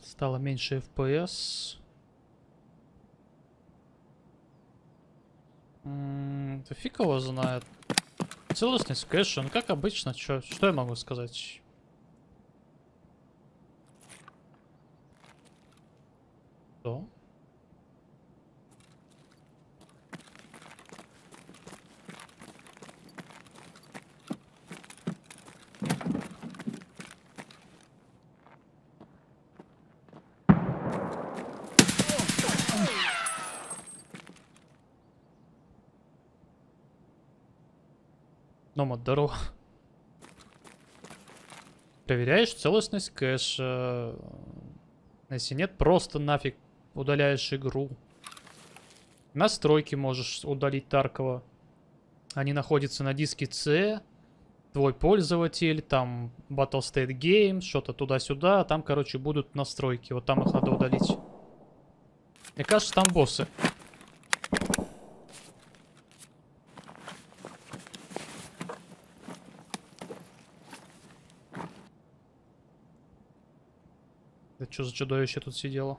Стало меньше FPS. Да фиг его знает. Целостность кэша, ну как обычно, что я могу сказать? Что? Номад, здорово. Проверяешь целостность кэша. Если нет, просто нафиг удаляешь игру. Настройки можешь удалить Таркова. Они находятся на диске C. Твой пользователь, там Battlestate Games, что-то туда-сюда. Там, короче, будут настройки. Вот там их надо удалить. Мне кажется, там боссы. Да что за чудовище тут сидело?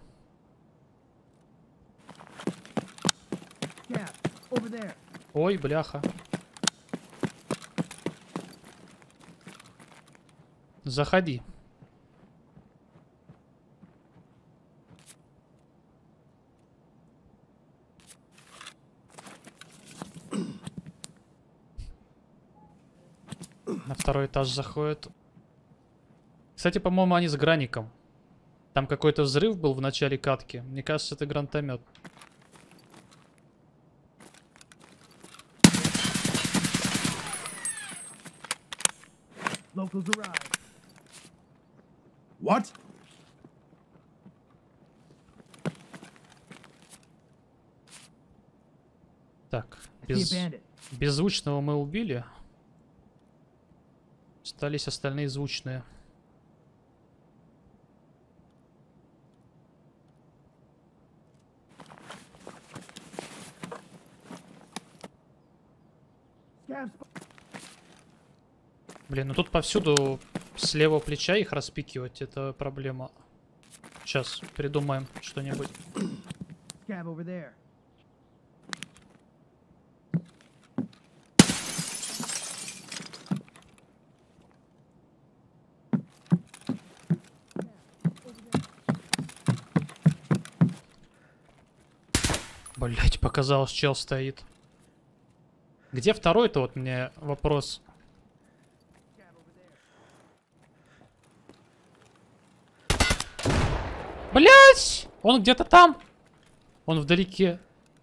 Ой, бляха. Заходи. На второй этаж заходит. Кстати, по-моему, они с гранником. Там какой-то взрыв был в начале катки. Мне кажется, это гранатомет. What? Так, беззвучного мы убили. Остались остальные звучные. Блин, ну тут повсюду с левого плеча их распикивать, это проблема. Сейчас придумаем что-нибудь. Блять, показалось, чел стоит. Где второй-то, вот мне вопрос. Блять! Он где-то там. Он вдалеке.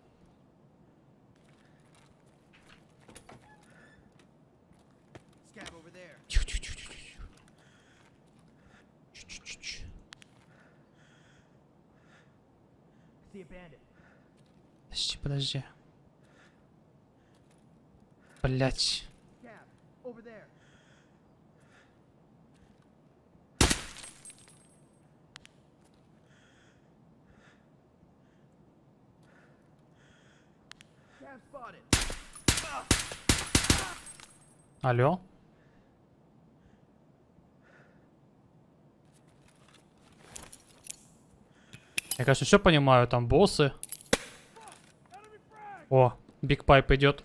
Тихо-тихо-тихо-тихо. Чуть-чуть. Подожди. Блять. Алло? Я, конечно, все понимаю, там боссы. О, Биг Пайп идет.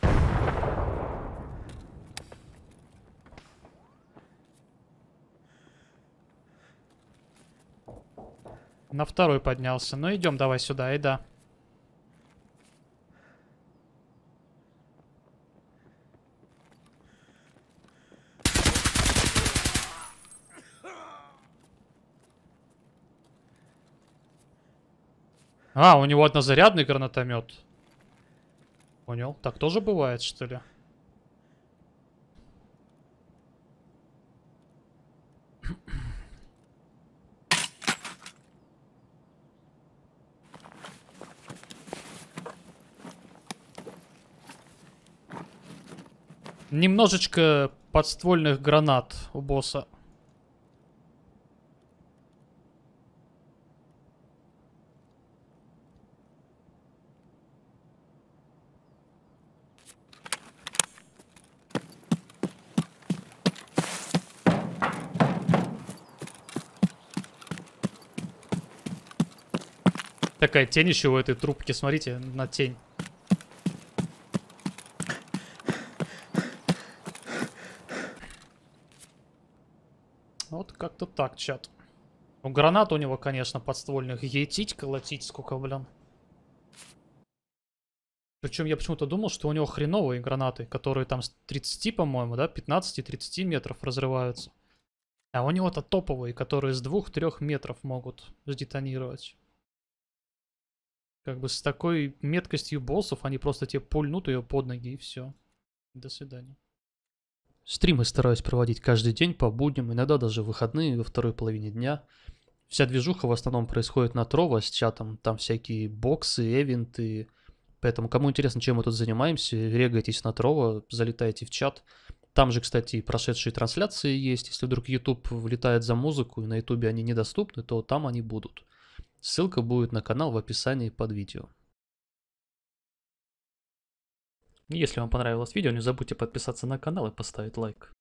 На второй поднялся. Ну идем давай сюда, и да. А, у него однозарядный гранатомет. Понял. Так тоже бывает, что ли? Немножечко подствольных гранат у босса. Такая тень еще у этой трубки, смотрите, на тень. Вот как-то так, чат. Ну, гранат у него, конечно, подствольных. Етить, колотить, сколько, блин. Причем я почему-то думал, что у него хреновые гранаты, которые там с 30, по-моему, да, 15-30 метров разрываются. А у него-то топовые, которые с 2-3 метров могут сдетонировать. Как бы с такой меткостью боссов они просто тебе пульнут ее под ноги и все. До свидания. Стримы стараюсь проводить каждый день по будням, иногда даже в выходные во второй половине дня. Вся движуха в основном происходит на Trovo с чатом, там всякие боксы, эвенты. Поэтому, кому интересно, чем мы тут занимаемся, регайтесь на Trovo, залетайте в чат. Там же, кстати, и прошедшие трансляции есть. Если вдруг YouTube влетает за музыку и на YouTube они недоступны, то там они будут. Ссылка будет на канал в описании под видео. Если вам понравилось видео, не забудьте подписаться на канал и поставить лайк.